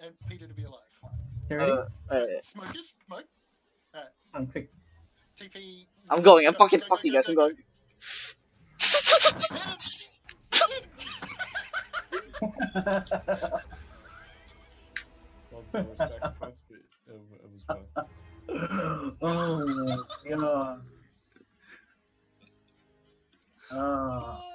and Peter to be alive. You ready? Smokers, smoke. I'm quick. TP. I'm going. I'm fucking fuck you guys. I'm going. Well, it's a sacrifice, but it was worth it. Oh my god.